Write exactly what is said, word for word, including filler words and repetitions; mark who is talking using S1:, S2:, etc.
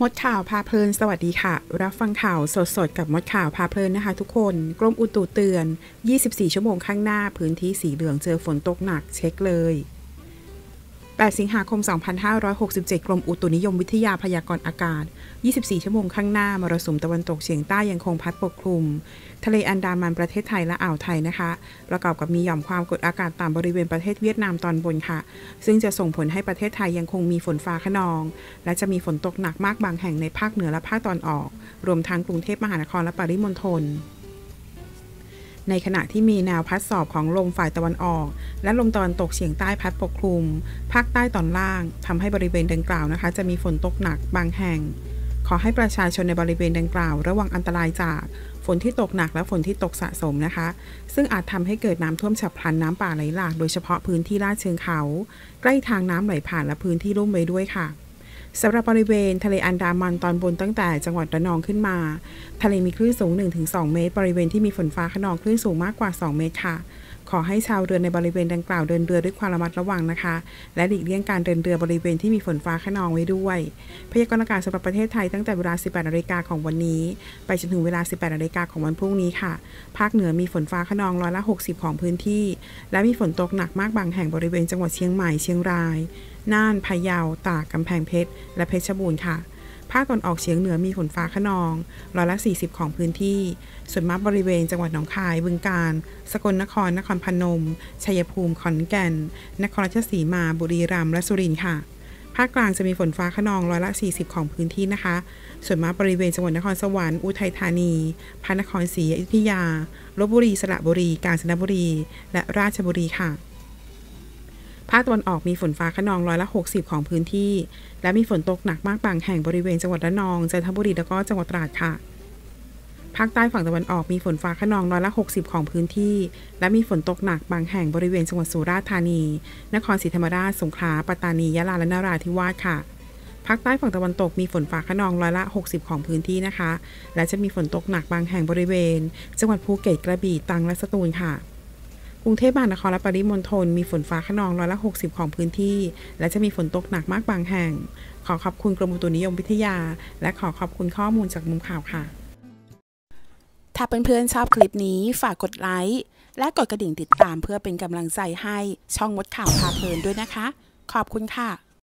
S1: มดข่าวพาเพลินสวัสดีค่ะรับฟังข่าวสดๆกับมดข่าวพาเพลินนะคะทุกคนกรมอุตุเตือนยี่สิบสี่ชั่วโมงข้างหน้าพื้นที่สีเหลืองเจอฝนตกหนักเช็คเลยแปดสิงหาคมสองพันห้าร้อยหกสิบเจ็ดกรมอุตุนิยมวิทยาพยากรณ์อากาศยี่สิบสี่ชั่วโมงข้างหน้ามรสุมตะวันตกเฉียงใต้ยังคงพัดปกคลุมทะเลอันดามันประเทศไทยและอ่าวไทยนะคะประกอบกับมีหย่อมความกดอากาศต่ำบริเวณประเทศเวียดนามตอนบนค่ะซึ่งจะส่งผลให้ประเทศไทยยังคงมีฝนฟ้าคะนองและจะมีฝนตกหนักมากบางแห่งในภาคเหนือและภาคตอนออกรวมทั้งกรุงเทพมหานครและปริมณฑลในขณะที่มีแนวพัดสอบของลมฝ่ายตะวันออกและลมตะวันตกเฉียงใต้พัดปกคลุมภาคใต้ตอนล่างทำให้บริเวณดังกล่าวนะคะจะมีฝนตกหนักบางแห่งขอให้ประชาชนในบริเวณดังกล่าวระวังอันตรายจากฝนที่ตกหนักและฝนที่ตกสะสมนะคะซึ่งอาจทำให้เกิดน้ำท่วมฉับพลันน้ำป่าไหลหลากโดยเฉพาะพื้นที่ลาดเชิงเขาใกล้ทางน้ำไหลผ่านและพื้นที่ลุ่มไว้ด้วยค่ะสำหรับบริเวณทะเลอันดามันตอนบนตั้งแต่จังหวัดระนองขึ้นมาทะเลมีคลื่นสูง หนึ่งถึงสอง เมตรบริเวณที่มีฝนฟ้าคะนองคลื่นสูงมากกว่าสองเมตรค่ะขอให้ชาวเรือในบริเวณดังกล่าวเดินเรือด้วยความระมัดระวังนะคะและหลีกเลี่ยงการเดินเรือบริเวณที่มีฝนฟ้าคะนองไว้ด้วยพยากรณ์อากาศสำหรับประเทศไทยตั้งแต่เวลา สิบแปดนาฬิกาของวันนี้ไปจนถึงเวลา สิบแปดนาฬิกาของวันพรุ่งนี้ค่ะภาคเหนือมีฝนฟ้าคะนองร้อยละหกสิบของพื้นที่และมีฝนตกหนักมากบางแห่งบริเวณจังหวัดเชียงใหม่เชียงรายน่านพะเยาตากกำแพงเพชรและเพชรบูรณ์ค่ะภาคตะวันออกเฉียงเหนือมีฝนฟ้าคะนองร้อยละสี่สิบของพื้นที่ส่วนมากบริเวณจังหวัดหนองคายบึงกาฬสกลนครนครพนมชัยภูมิขอนแก่นนครราชสีมาบุรีรัมย์และสุรินทร์ค่ะภาคกลางจะมีฝนฟ้าคะนองร้อยละสี่สิบของพื้นที่นะคะส่วนมากบริเวณจังหวัดนครสวรรค์อุทัยธานีพระนครศรีอยุธยาลพบุรีสระบุรีกาญจนบุรีและราชบุรีค่ะภาคตะวันออกมีฝนฟ้าคะนองร้อยละหกสิบของพื้นที่และมีฝนตกหนักมากบางแห่งบริเวณจังหวัดระนองจันทบุรีและก็จังหวัดตราดค่ะภาคใต้ฝั่งตะวันออกมีฝนฟ้าคะนองร้อยละหกสิบของพื้นที่และมีฝนตกหนักบางแห่งบริเวณจังหวัดสุราษฎร์ธานีนครศรีธรรมราชสงขลาปัตตานียะลาและนราธิวาสค่ะภาคใต้ฝั่งตะวันตกมีฝนฟ้าคะนองร้อยละหกสิบของพื้นที่นะคะและจะมีฝนตกหนักบางแห่งบริเวณจังหวัดภูเก็ตกระบี่ตรังและสตูลค่ะกรุงเทพมหานครและปริมณฑลมีฝนฟ้าคะนองร้อยละหกสิบของพื้นที่และจะมีฝนตกหนักมากบางแห่งขอขอบคุณกรมอุตุนิยมวิทยาและขอขอบคุณข้อมูลจากมุมข่าวค่ะถ้าเพื่อนๆชอบคลิปนี้ฝากกดไลค์และกดกระดิ่งติดตามเพื่อเป็นกำลังใจให้ช่องมดข่าวพาเพลินด้วยนะคะขอบคุณค่ะ